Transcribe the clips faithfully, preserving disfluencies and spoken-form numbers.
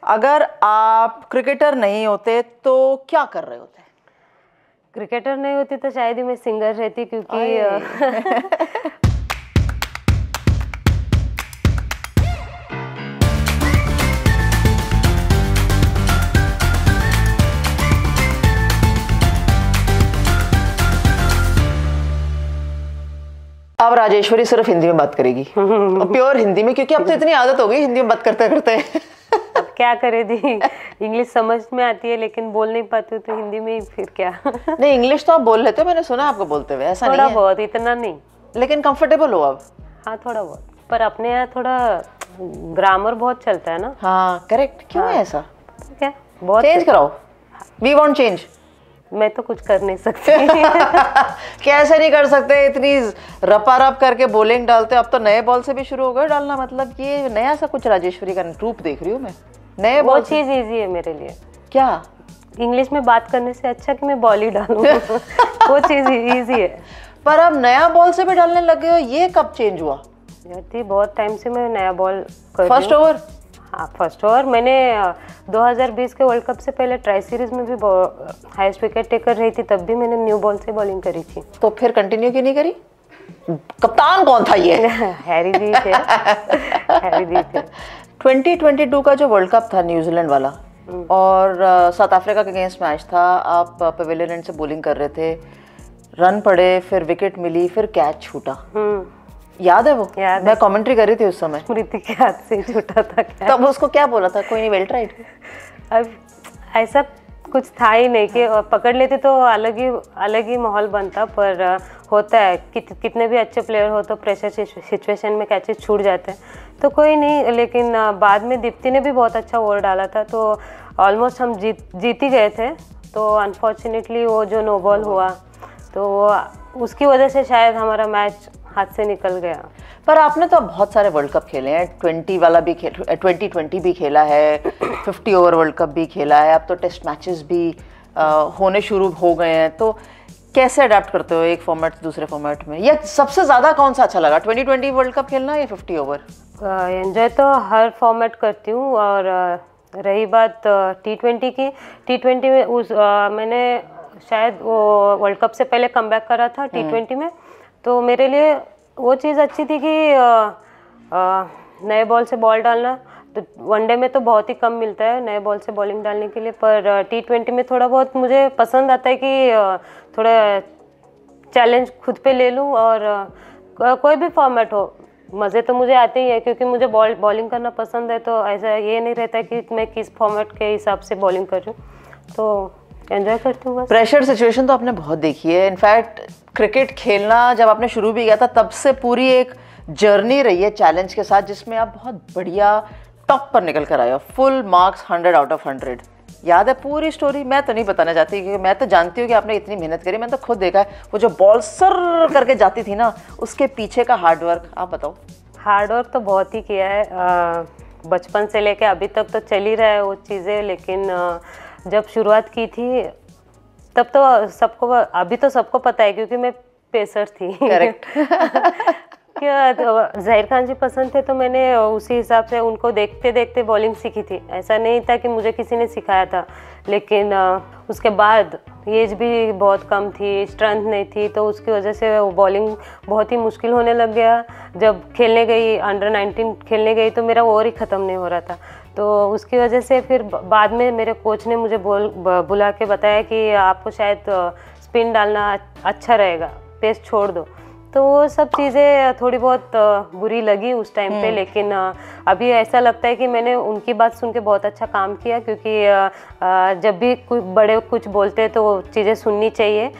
अगर आप क्रिकेटर नहीं होते तो क्या कर रहे होते? क्रिकेटर नहीं होती तो शायद ही मैं सिंगर रहती, क्योंकि अब राजेश्वरी सिर्फ हिंदी में बात करेगी, प्योर हिंदी में, क्योंकि अब तो इतनी आदत हो गई हिंदी में बात करते करते। अब क्या करे दी, इंग्लिश समझ में आती है लेकिन बोल नहीं पाती तो हिंदी में ही फिर क्या। नहीं, इंग्लिश तो आप बोल लेते हो, मैंने सुना आपको बोलते हुए, ऐसा नहीं है? थोड़ा बहुत, इतना नहीं, लेकिन कंफर्टेबल हो अब? हाँ थोड़ा बहुत, पर अपने यहाँ थोड़ा ग्रामर बहुत चलता है ना। हाँ करेक्ट, क्यों है ऐसा? क्या बहुत चेंज कराओ, वी वांट चेंज। मैं तो कुछ कर नहीं सकती। कैसे नहीं कर सकते, इतनी रपा रप करके बॉलिंग डालते, अब तो नए बॉल से भी शुरू हो गए डालना, मतलब ये नया सा कुछ राजेश्वरी का रूप देख रही हूँ मैं। नए वो बॉल चीज इजी है मेरे लिए। क्या? इंग्लिश में बात करने से अच्छा कि मैं बॉल ही डालूं। वो चीज इजी है। पर अब नया बॉल से भी डालने लगे हो, ये कब चेंज हुआ? थी बहुत टाइम से मैं नया बॉल कर फर्स्ट ओवर? हाँ फर्स्ट ओवर। मैंने दो हज़ार बीस के वर्ल्ड कप से पहले ट्राई सीरीज में भी हाईएस्ट विकेट टेकर रही थी, तब भी मैंने न्यू बॉल से बॉलिंग करी थी। तो फिर कंटिन्यू क्यों नहीं करी? कप्तान कौन था ये? हैरी दी थे। हैरी दी थे। ट्वेंटी ट्वेंटी टू का जो वर्ल्ड कप था न्यूजीलैंड वाला, और साउथ अफ्रीका के अगेंस्ट मैच था, आप पवेलियन एंड से बॉलिंग कर रहे थे, रन पड़े, फिर विकेट मिली, फिर कैच छूटा, याद है वो? याद मैं कमेंट्री कर रही थी उस समय। स्मृति के हाथ से छूटा था। तब उसको क्या बोला था? कोई नहीं, वेल ट्राइड। अब ऐसा कुछ था ही नहीं कि पकड़ लेते तो अलग ही अलग ही माहौल बनता, पर होता है कित, कितने भी अच्छे प्लेयर हो तो प्रेशर सिचुएशन में कैचेस छूट जाते हैं, तो कोई नहीं। लेकिन बाद में दीप्ति ने भी बहुत अच्छा ओवर डाला था, तो ऑलमोस्ट हम जीत जीत ही गए थे। तो अनफॉर्चुनेटली वो जो नो बॉल हुआ, तो उसकी वजह से शायद हमारा मैच हाथ से निकल गया। पर आपने तो बहुत सारे वर्ल्ड कप खेले हैं, ट्वेंटी वाला भी खेल, ट्वेंटी ट्वेंटी भी खेला है, फिफ्टी ओवर वर्ल्ड कप भी खेला है, अब तो टेस्ट मैचेस भी आ, होने शुरू हो गए हैं, तो कैसे अडेप्ट करते हो एक फॉर्मेट से दूसरे फॉर्मेट में? या सबसे ज़्यादा कौन सा अच्छा लगा, ट्वेंटी ट्वेंटी वर्ल्ड कप खेलना या फिफ्टी ओवर? एंजॉय तो हर फॉर्मेट करती हूँ, और uh, रही बात टी ट्वेंटी की, टी ट्वेंटी में उस uh, मैंने शायद वो वर्ल्ड कप से पहले कमबैक करा था टी ट्वेंटी में, तो मेरे लिए वो चीज़ अच्छी थी कि नए बॉल से बॉल डालना, तो वनडे में तो बहुत ही कम मिलता है नए बॉल से बॉलिंग डालने के लिए, पर टी ट्वेंटी में थोड़ा बहुत मुझे पसंद आता है कि थोड़ा चैलेंज खुद पे ले लूँ, और कोई भी फॉर्मेट हो मज़े तो मुझे आते ही है, क्योंकि मुझे बॉल बॉलिंग करना पसंद है, तो ऐसा ये नहीं रहता कि मैं किस फॉर्मेट के हिसाब से बॉलिंग कर रही हूँ, तो एंजॉय करती हूँ बस। प्रेशर सिचुएशन तो आपने बहुत देखी है, इनफैक्ट क्रिकेट खेलना जब आपने शुरू भी किया था तब से पूरी एक जर्नी रही है चैलेंज के साथ, जिसमें आप बहुत बढ़िया टॉप पर निकल कर आए हो, full marks hundred out of hundred. याद है पूरी स्टोरी? मैं तो नहीं बताना चाहती, क्योंकि मैं तो जानती हूँ कि आपने इतनी मेहनत करी, मैंने तो खुद देखा है, वो जो बॉल सर करके जाती थी ना, उसके पीछे का हार्डवर्क आप बताओ। हार्डवर्क तो बहुत ही किया है, बचपन से लेके अभी तक तो चल ही रहा है वो चीज़ें, लेकिन आ, जब शुरुआत की थी तब तो सबको, अभी तो सबको पता है क्योंकि मैं पेसर थी। करेक्ट। क्या ज़ाहिर खान जी पसंद थे, तो मैंने उसी हिसाब से उनको देखते देखते बॉलिंग सीखी थी, ऐसा नहीं था कि मुझे किसी ने सिखाया था। लेकिन उसके बाद एज भी बहुत कम थी, स्ट्रेंथ नहीं थी, तो उसकी वजह से वो बॉलिंग बहुत ही मुश्किल होने लग गया। जब खेलने गई, अंडर नाइनटीन खेलने गई, तो मेरा ओवर ही ख़त्म नहीं हो रहा था, तो उसकी वजह से फिर बाद में मेरे कोच ने मुझे बोल बुला के बताया कि आपको शायद स्पिन डालना अच्छा रहेगा, पेस छोड़ दो। तो वो सब चीज़ें थोड़ी बहुत बुरी लगी उस टाइम पे, लेकिन अभी ऐसा लगता है कि मैंने उनकी बात सुन के बहुत अच्छा काम किया, क्योंकि जब भी कुछ बड़े कुछ बोलते हैं तो वो चीज़ें सुननी चाहिए,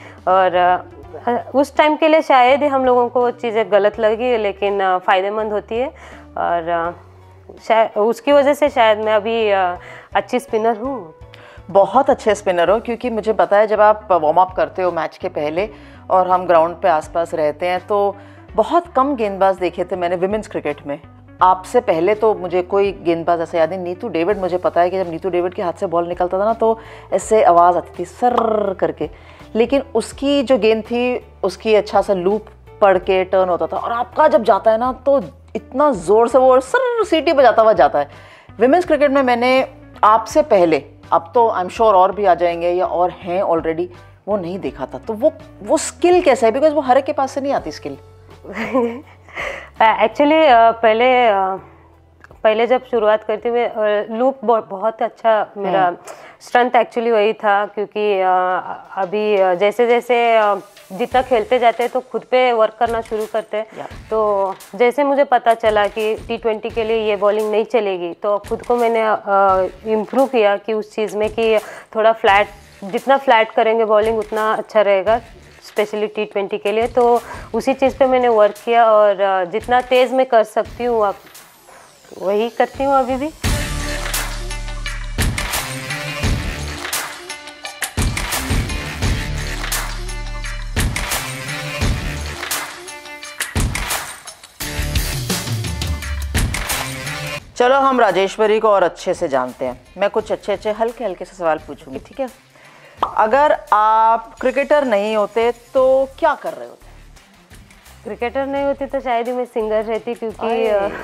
और उस टाइम के लिए शायद ही हम लोगों को वो चीज़ें गलत लगी, लेकिन फ़ायदेमंद होती है, और शायद उसकी वजह से शायद मैं अभी अच्छी स्पिनर हूँ। बहुत अच्छे स्पिनर हो, क्योंकि मुझे पता है जब आप वार्म अप करते हो मैच के पहले और हम ग्राउंड पे आसपास रहते हैं, तो बहुत कम गेंदबाज देखे थे मैंने विमेंस क्रिकेट में। आपसे पहले तो मुझे कोई गेंदबाज ऐसा याद नहीं। नीतू डेविड, मुझे पता है कि जब नीतू डेविड के हाथ से बॉल निकलता था ना, तो ऐसे आवाज़ आती थी सर करके, लेकिन उसकी जो गेंद थी उसकी अच्छा सा लूप पड़ के टर्न होता था, और आपका जब जाता है ना तो इतना ज़ोर से वो सर सीटी बजाता हुआ जाता है। विमेंस क्रिकेट में मैंने आपसे पहले, अब तो आई एम श्योर और भी आ जाएंगे या और हैं ऑलरेडी, वो नहीं देखा था, तो वो वो स्किल कैसा है? बिकॉज वो हर एक के पास से नहीं आती स्किल। एक्चुअली पहले uh, पहले जब शुरुआत करती हुए लूप बहुत अच्छा मेरा स्ट्रेंथ एक्चुअली वही था, क्योंकि अभी जैसे जैसे जितना खेलते जाते हैं तो खुद पे वर्क करना शुरू करते हैं। तो जैसे मुझे पता चला कि टी ट्वेंटी के लिए ये बॉलिंग नहीं चलेगी, तो खुद को मैंने इम्प्रूव किया कि उस चीज़ में कि थोड़ा फ्लैट, जितना फ्लैट करेंगे बॉलिंग उतना अच्छा रहेगा, स्पेशली टी ट्वेंटी के लिए। तो उसी चीज़ पे मैंने वर्क किया और जितना तेज़ मैं कर सकती हूँ अब वही करती हूँ अभी भी। चलो हम राजेश्वरी को और अच्छे से जानते हैं। मैं कुछ अच्छे अच्छे हल्के हल्के से सवाल पूछूंगी, ठीक है? अगर आप क्रिकेटर नहीं होते तो क्या कर रहे होते? क्रिकेटर नहीं होती तो शायद ही मैं सिंगर रहती, क्योंकि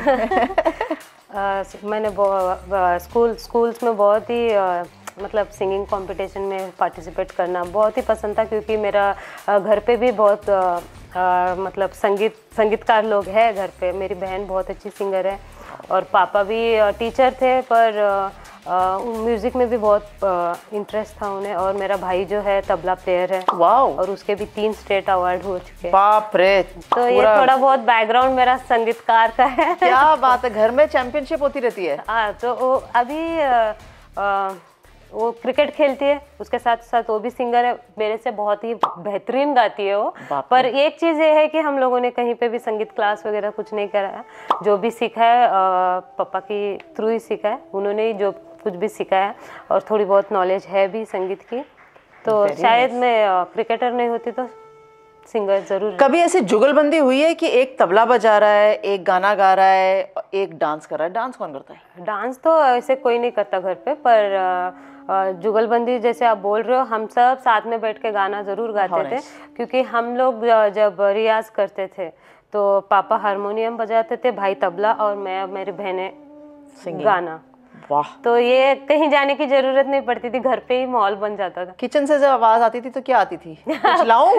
आ, मैंने स्कूल स्कूल्स में बहुत ही आ, मतलब सिंगिंग कंपटीशन में पार्टिसिपेट करना बहुत ही पसंद था, क्योंकि मेरा आ, घर पे भी बहुत आ, आ, मतलब संगीत संगीतकार लोग हैं घर पे। मेरी बहन बहुत अच्छी सिंगर है और पापा भी टीचर थे, पर म्यूज़िक में भी बहुत इंटरेस्ट था उन्हें। और मेरा भाई जो है तबला प्लेयर है, वाओ, और उसके भी तीन स्टेट अवार्ड हो चुके हैं। बाप रे! तो ये थोड़ा बहुत बैकग्राउंड मेरा संगीतकार का है। क्या बात है, घर में चैंपियनशिप होती रहती है। हाँ, तो वो अभी आ, आ, वो क्रिकेट खेलती है, उसके साथ साथ वो भी सिंगर है, मेरे से बहुत ही बेहतरीन गाती है वो। पर एक चीज़ ये है कि हम लोगों ने कहीं पे भी संगीत क्लास वगैरह कुछ नहीं करा है। जो भी सीखा है पापा की थ्रू ही सीखा है, उन्होंने ही जो कुछ भी सीखा है, और थोड़ी बहुत नॉलेज है भी संगीत की। तो शायद मैं क्रिकेटर नहीं होती तो सिंगर जरूर है। कभी ऐसी जुगलबंदी हुई है कि एक तबला बजा रहा है, एक गाना गा रहा है, एक डांस कर रहा है? डांस कौन करता है? डांस तो ऐसे कोई नहीं करता घर पे, पर जुगलबंदी जैसे आप बोल रहे हो, हम सब साथ में बैठ के गाना जरूर गाते थे। क्योंकि हम लोग जब रियाज करते थे तो पापा हारमोनियम बजाते थे, भाई तबला, और मैं और मेरी बहनें गाना। वाह! तो ये कहीं जाने की जरूरत नहीं पड़ती थी, घर पे ही माहौल बन जाता था। किचन से जब आवाज आती थी तो क्या आती थी? कुछ लाऊं?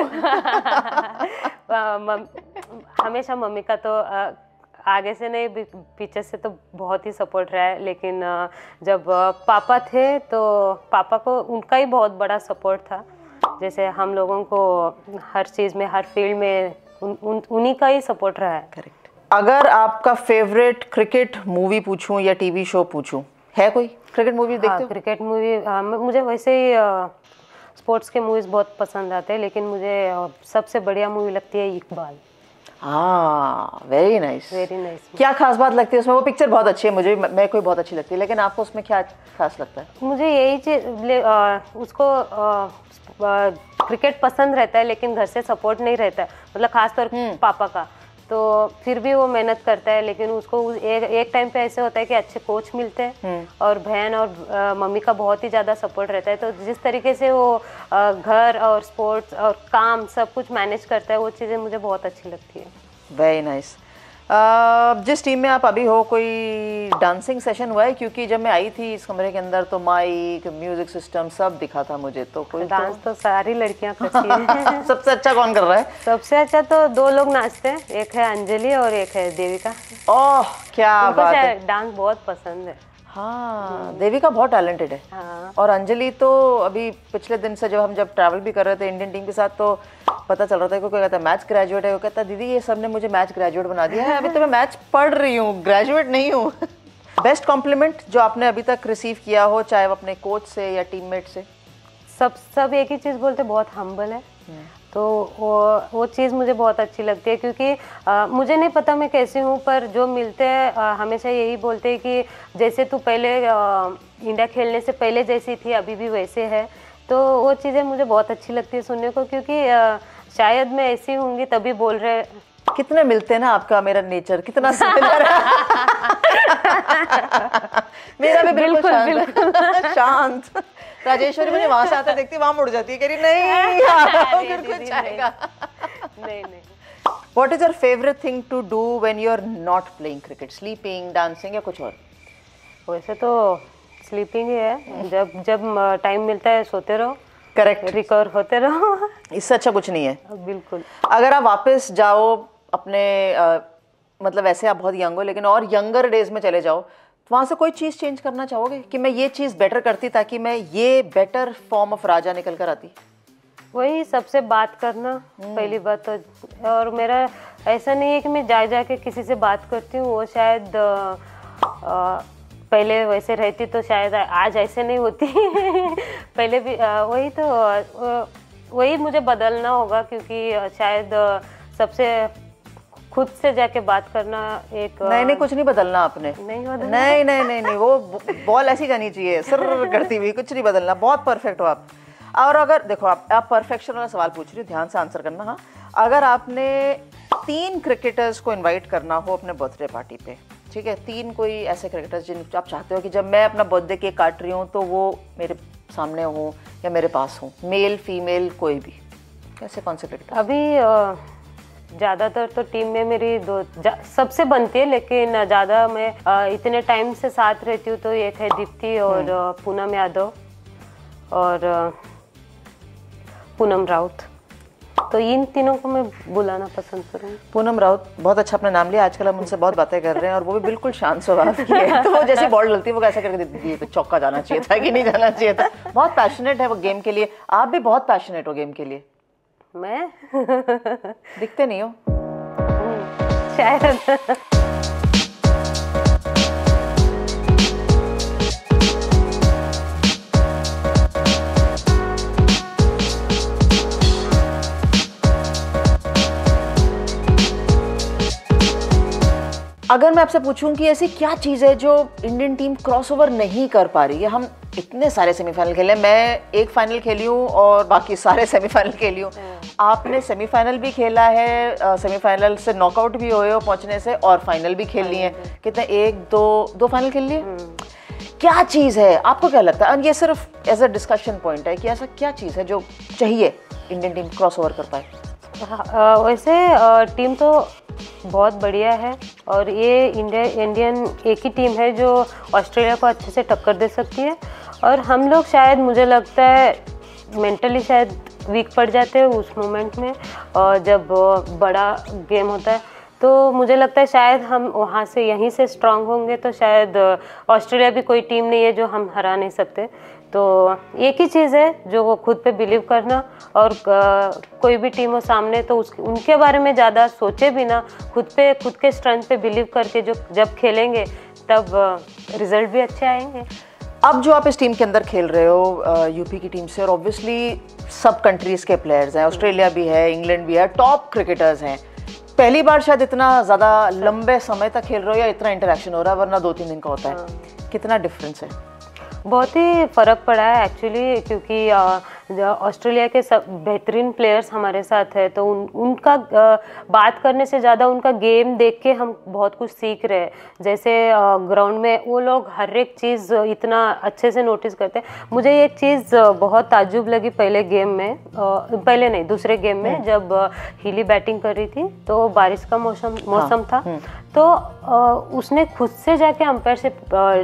हमेशा मम्मी का तो आ, आगे से नहीं पीछे से तो बहुत ही सपोर्ट रहा है, लेकिन जब पापा थे तो पापा को उनका ही बहुत बड़ा सपोर्ट था। जैसे हम लोगों को हर चीज़ में, हर फील्ड में उन, उन, उन्हीं का ही सपोर्ट रहा है। करेक्ट। अगर आपका फेवरेट क्रिकेट मूवी पूछूं या टीवी शो पूछूं, है कोई क्रिकेट मूवी देखते हो? क्रिकेट मूवी मुझे वैसे ही स्पोर्ट्स के मूवीज़ बहुत पसंद आते हैं, लेकिन मुझे आ, सबसे बढ़िया मूवी लगती है इकबाल। हाँ, वेरी नाइस, वेरी नाइस। क्या खास बात लगती है उसमें? वो पिक्चर बहुत अच्छी है, मुझे मैं कोई बहुत अच्छी लगती है, लेकिन आपको उसमें क्या खास लगता है? मुझे यही चीज, उसको आ, आ, क्रिकेट पसंद रहता है, लेकिन घर से सपोर्ट नहीं रहता है, मतलब खासतौर पापा का। तो फिर भी वो मेहनत करता है, लेकिन उसको एक एक टाइम पे ऐसे होता है कि अच्छे कोच मिलते हैं, और बहन और आ, मम्मी का बहुत ही ज़्यादा सपोर्ट रहता है। तो जिस तरीके से वो आ, घर और स्पोर्ट्स और काम सब कुछ मैनेज करता है, वो चीज़ें मुझे बहुत अच्छी लगती है। Very nice. uh, जिस टीम में आप अभी हो, कोई डांसिंग सेशन हुआ है? क्योंकि जब मैं आई थी इस कमरे के अंदर तो माइक, म्यूजिक सिस्टम सब दिखा था मुझे, तो कोई डांस तो, तो सारी लड़कियां करती हैं। सबसे अच्छा कौन कर रहा है? सबसे अच्छा तो दो लोग नाचते हैं, एक है अंजलि और एक है देविका। ओह, क्या बात है! डांस बहुत पसंद है। हाँ, देविका बहुत टैलेंटेड है। हाँ। और अंजलि तो अभी पिछले दिन से जब हम जब ट्रैवल भी कर रहे थे इंडियन टीम के साथ, तो पता चल रहा था कि कोई कहता है मैच ग्रेजुएट है, वो कहता है दीदी ये सब ने मुझे मैच ग्रेजुएट बना दिया है, अभी तो मैं मैच पढ़ रही हूँ, ग्रेजुएट नहीं हूँ। बेस्ट कॉम्प्लीमेंट जो आपने अभी तक रिसीव किया हो, चाहे वो अपने कोच से या टीममेट से? सब सब एक ही चीज़ बोलते, बहुत हम्बल है। तो वो वो चीज़ मुझे बहुत अच्छी लगती है, क्योंकि आ, मुझे नहीं पता मैं कैसी हूँ, पर जो मिलते हैं हमेशा यही बोलते हैं कि जैसे तू पहले आ, इंडिया खेलने से पहले जैसी थी अभी भी वैसे है। तो वो चीज़ें मुझे बहुत अच्छी लगती है सुनने को, क्योंकि आ, शायद मैं ऐसी होंगी तभी बोल रहे। कितने मिलते हैं ना आपका मेरा नेचर, कितना सिमिलर है। मेरा भी बिल्कुल शांत, शांत। राजेश्वरी मुझे वहां से आता देखती, वहां मुड़ जाती है, कह रही नहीं फिर कुछ आएगा। नहीं नहीं। What is your favorite thing to do when you are not playing cricket? Sleeping, dancing या कुछ और? वैसे तो स्लीपिंग ही है, जब जब टाइम मिलता है सोते रहो, करेक्ट, रिकवर होते रहो। इससे अच्छा कुछ नहीं है। बिल्कुल। अगर आप वापस जाओ अपने आ, मतलब वैसे आप बहुत यंग हो लेकिन और यंगर डेज में चले जाओ, तो वहाँ से कोई चीज़ चेंज करना चाहोगे कि मैं ये चीज़ बेटर करती ताकि मैं ये बेटर फॉर्म ऑफ राजा निकल कर आती? वही सबसे बात करना पहली बात तो, और मेरा ऐसा नहीं है कि मैं जा जा के किसी से बात करती हूँ, वो शायद आ, आ, पहले वैसे रहती तो शायद आज ऐसे नहीं होती। पहले भी आ, वही तो आ, वही मुझे बदलना होगा, क्योंकि शायद आ, सबसे खुद से जाके बात करना एक नहीं नहीं कुछ नहीं बदलना आपने, नहीं बदलना, नहीं नहीं नहीं नहीं वो बॉल ऐसी जानी चाहिए सर करती हुई, कुछ नहीं बदलना, बहुत परफेक्ट हो आप। और अगर देखो आप आप परफेक्शन वाला सवाल पूछ रही हो, ध्यान से आंसर करना। हाँ, अगर आपने तीन क्रिकेटर्स को इनवाइट करना हो अपने बर्थडे पार्टी पे, ठीक है, तीन कोई ऐसे क्रिकेटर्स जिन आप चाहते हो कि जब मैं अपना बर्थडे केक काट रही हूँ तो वो मेरे सामने हो या मेरे पास हो, मेल फीमेल कोई भी, कैसे कौन से क्रिकेटर? अभी ज़्यादातर तो टीम में मेरी दो सबसे बनती है, लेकिन ज़्यादा मैं आ, इतने टाइम से साथ रहती हूँ तो एक है दीप्ति और आ, पूनम यादव और आ, पूनम राउत, तो इन तीनों को मैं बुलाना पसंद करूँगी। पूनम राउत, बहुत अच्छा अपना नाम लिया। आजकल हम उनसे बहुत बातें कर रहे हैं और वो भी बिल्कुल शांत स्वभाव की है, तो वो जैसे बॉल डलती है वो कैसे करके देती है, चौका जाना चाहिए था कि नहीं जाना चाहिए था। बहुत पैशनेट है वो गेम के लिए, आप भी बहुत पैशनेट हो गेम के लिए। मैं दिखते नहीं हो शायद। अगर मैं आपसे पूछूं कि ऐसी क्या चीज़ है जो इंडियन टीम क्रॉसओवर नहीं कर पा रही है? हम इतने सारे सेमीफाइनल खेले, मैं एक फाइनल खेली हूँ और बाकी सारे सेमीफाइनल खेली हूँ, आपने सेमीफाइनल भी खेला है, सेमीफाइनल से नॉकआउट भी हुए हो पहुँचने से, और फाइनल भी खेल लिए हैं। कितने, एक दो दो फाइनल खेल लिए? क्या चीज़ है, आपको क्या लगता है? ये सिर्फ एज अ डिस्कशन पॉइंट है कि ऐसा क्या चीज़ है जो चाहिए इंडियन टीम क्रॉसओवर कर पाए? वैसे टीम तो बहुत बढ़िया है, और ये इंडिया इंडियन एक ही टीम है जो ऑस्ट्रेलिया को अच्छे से टक्कर दे सकती है। और हम लोग शायद, मुझे लगता है मेंटली शायद वीक पड़ जाते हैं उस मोमेंट में, और जब बड़ा गेम होता है तो मुझे लगता है शायद हम वहाँ से यहीं से स्ट्रांग होंगे, तो शायद ऑस्ट्रेलिया भी कोई टीम नहीं है जो हम हरा नहीं सकते। तो एक ही चीज़ है जो वो खुद पे बिलीव करना, और कोई भी टीम हो सामने तो उस उनके बारे में ज़्यादा सोचे भी ना, खुद पे खुद के स्ट्रेंथ पे बिलीव करके जो जब खेलेंगे तब रिजल्ट भी अच्छे आएंगे। अब जो आप इस टीम के अंदर खेल रहे हो यूपी की टीम से, और ऑब्वियसली सब कंट्रीज़ के प्लेयर्स हैं, ऑस्ट्रेलिया भी है, इंग्लैंड भी है, टॉप क्रिकेटर्स हैं, पहली बार शायद इतना ज़्यादा लंबे समय तक खेल रहे हो या इतना इंटरेक्शन हो रहा है, वरना दो तीन दिन का होता है, कितना डिफरेंस है? बहुत ही फ़र्क पड़ा है एक्चुअली, क्योंकि ऑस्ट्रेलिया के सब बेहतरीन प्लेयर्स हमारे साथ है, तो उन उनका आ, बात करने से ज़्यादा उनका गेम देख के हम बहुत कुछ सीख रहे हैं। जैसे ग्राउंड में वो लोग हर एक चीज़ इतना अच्छे से नोटिस करते हैं। मुझे एक चीज़ बहुत ताज्जुब लगी पहले गेम में, आ, पहले नहीं दूसरे गेम में, जब हीली बैटिंग कर रही थी तो बारिश का मौसम मौसम था, तो आ, उसने खुद से जाके अंपायर से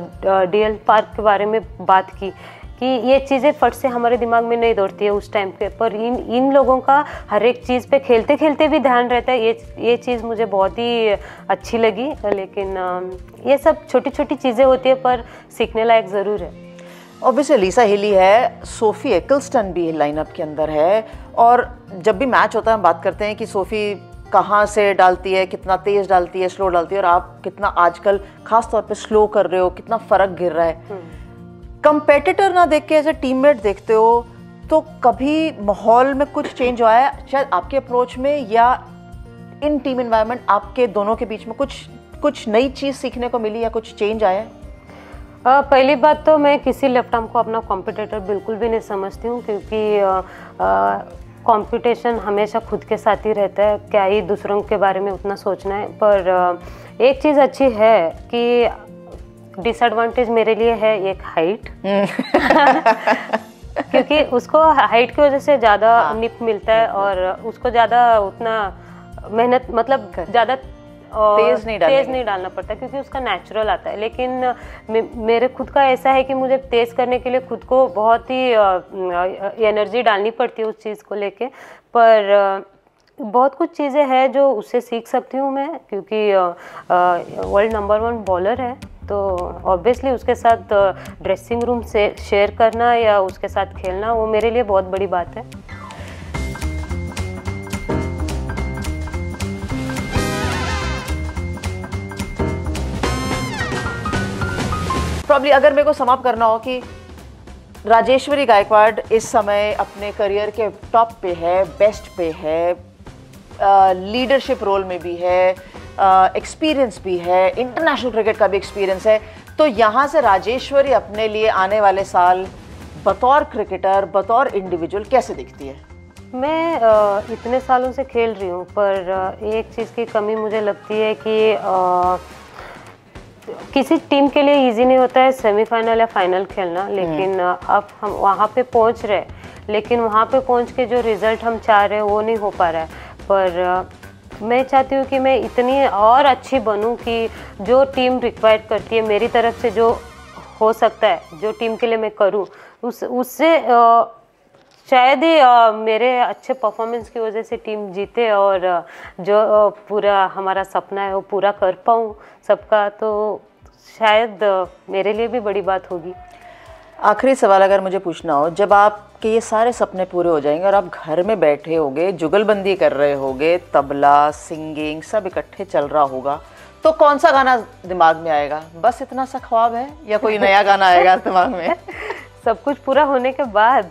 डीएल पार्क के बारे में बात की कि ये चीज़ें फट से हमारे दिमाग में नहीं दौड़ती है उस टाइम पे, पर इन इन लोगों का हर एक चीज़ पे खेलते खेलते भी ध्यान रहता है। ये ये चीज़ मुझे बहुत ही अच्छी लगी, लेकिन ये सब छोटी छोटी चीज़ें होती है पर सीखने लायक ज़रूर है। ऑब्वियसली लीसा हीली है, सोफी एक्लस्टन भी लाइनअप के अंदर है, और जब भी मैच होता है हम बात करते हैं कि सोफी कहाँ से डालती है, कितना तेज़ डालती है, स्लो डालती है, और आप कितना आजकल खास तौर पे स्लो कर रहे हो, कितना फ़र्क गिर रहा है। कंपेटिटर ना देख के एज ए टीममेट देखते हो, तो कभी माहौल में कुछ चेंज हुआ है शायद आपके अप्रोच में, या इन टीम एनवायरनमेंट आपके दोनों के बीच में कुछ कुछ नई चीज़ सीखने को मिली या कुछ चेंज आया है? आ, पहली बात तो मैं किसी लेफ्ट आर्म को अपना कॉम्पिटिटर बिल्कुल भी नहीं समझती हूँ, क्योंकि कंपटीशन हमेशा खुद के साथ ही रहता है, क्या ही दूसरों के बारे में उतना सोचना है। पर एक चीज़ अच्छी है कि डिसएडवांटेज मेरे लिए है एक हाइट, क्योंकि उसको हाइट की वजह से ज़्यादा निप मिलता है, और उसको ज़्यादा उतना मेहनत, मतलब ज़्यादा और तेज नहीं डालना तेज नहीं डालना पड़ता क्योंकि उसका नेचुरल आता है। लेकिन मे, मेरे खुद का ऐसा है कि मुझे तेज करने के लिए खुद को बहुत ही एनर्जी डालनी पड़ती है उस चीज़ को लेके। पर आ, बहुत कुछ चीज़ें हैं जो उससे सीख सकती हूँ मैं, क्योंकि वर्ल्ड नंबर वन बॉलर है, तो ऑब्वियसली उसके साथ ड्रेसिंग रूम से शेयर करना या उसके साथ खेलना वो मेरे लिए बहुत बड़ी बात है। प्रॉब्ली अगर मेरे को समाप्त करना हो कि राजेश्वरी गायकवाड़ इस समय अपने करियर के टॉप पे है, बेस्ट पे है, लीडरशिप रोल में भी है, एक्सपीरियंस भी है, इंटरनेशनल क्रिकेट का भी एक्सपीरियंस है, तो यहाँ से राजेश्वरी अपने लिए आने वाले साल बतौर क्रिकेटर, बतौर इंडिविजुअल कैसे दिखती है? मैं आ, इतने सालों से खेल रही हूँ, पर आ, एक चीज़ की कमी मुझे लगती है कि आ, किसी टीम के लिए इजी नहीं होता है सेमीफाइनल या फाइनल खेलना, लेकिन अब हम वहाँ पे पहुँच रहे, लेकिन वहाँ पे पहुँच के जो रिज़ल्ट हम चाह रहे हैं वो नहीं हो पा रहा है। पर मैं चाहती हूँ कि मैं इतनी और अच्छी बनूँ कि जो टीम रिक्वायर्ड करती है मेरी तरफ से, जो हो सकता है जो टीम के लिए मैं करूँ, उस उससे शायद ही मेरे अच्छे परफॉर्मेंस की वजह से टीम जीते और जो पूरा हमारा सपना है वो पूरा कर पाऊँ सबका, तो शायद मेरे लिए भी बड़ी बात होगी। आखिरी सवाल अगर मुझे पूछना हो, जब आपके ये सारे सपने पूरे हो जाएंगे और आप घर में बैठे होगे, जुगलबंदी कर रहे होगे, तबला, सिंगिंग सब इकट्ठे चल रहा होगा, तो कौन सा गाना दिमाग में आएगा? बस इतना सा ख्वाब है या कोई नया गाना आएगा दिमाग में? सब कुछ पूरा होने के बाद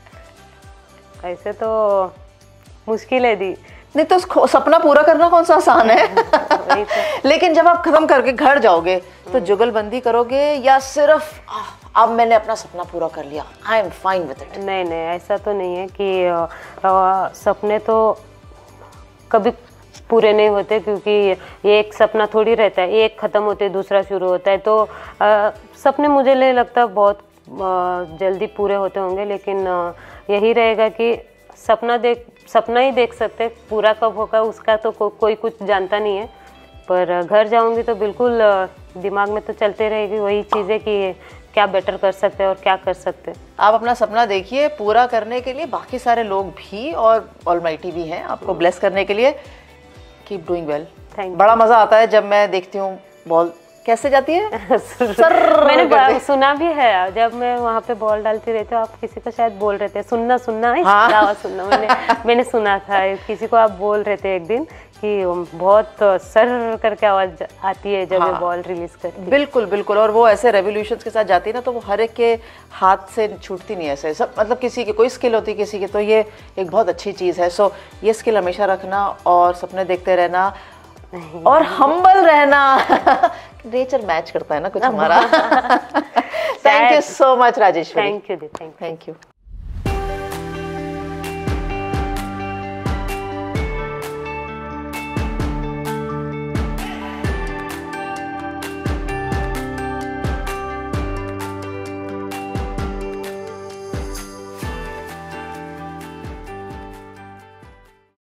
ऐसे तो मुश्किल है दी। नहीं तो सपना पूरा करना कौन सा आसान है? लेकिन जब आप खत्म करके घर जाओगे तो जुगलबंदी करोगे या सिर्फ अब मैंने अपना सपना पूरा कर लिया, I am fine with it? नहीं नहीं, ऐसा तो नहीं है कि आ, आ, सपने तो कभी पूरे नहीं होते, क्योंकि एक सपना थोड़ी रहता है, एक ख़त्म होते दूसरा शुरू होता है। तो आ, सपने मुझे नहीं लगता बहुत आ, जल्दी पूरे होते होंगे, लेकिन आ, यही रहेगा कि सपना देख सपना ही देख सकते, पूरा कब होगा उसका तो को, कोई कुछ जानता नहीं है। पर घर जाऊंगी तो बिल्कुल दिमाग में तो चलते रहेगी वही चीज़ें कि क्या बेटर कर सकते हैं और क्या कर सकते हैं। आप अपना सपना देखिए, पूरा करने के लिए बाकी सारे लोग भी और ऑलमाइटी भी हैं आपको ब्लेस करने के लिए। Keep doing well. Thank you. बड़ा मज़ा आता है जब मैं देखती हूँ बॉल कैसे जाती है। सर मैंने सुना भी है, जब मैं वहाँ पे बॉल डालती रहती हूँ, आप किसी को शायद बोल रहे थे सुनना सुनना है, हाँ। आवाज़ सुनना, मैंने मैंने सुना था किसी को आप बोल रहे थे एक दिन कि बहुत सर करके आवाज़ आती है जब हाँ। ये बॉल रिलीज करती है। बिल्कुल बिल्कुल, और वो ऐसे रेवोल्यूशंस के साथ जाती है ना, तो वो हर एक के हाथ से छूटती नहीं ऐसे सब, मतलब किसी की कोई स्किल होती है किसी की, तो ये एक बहुत अच्छी चीज़ है। सो ये स्किल हमेशा रखना और सपने देखते रहना और हम्बल रहना। नेचर मैच करता है ना कुछ हमारा। Thank you so much Rajeshwari. Thank you thank you.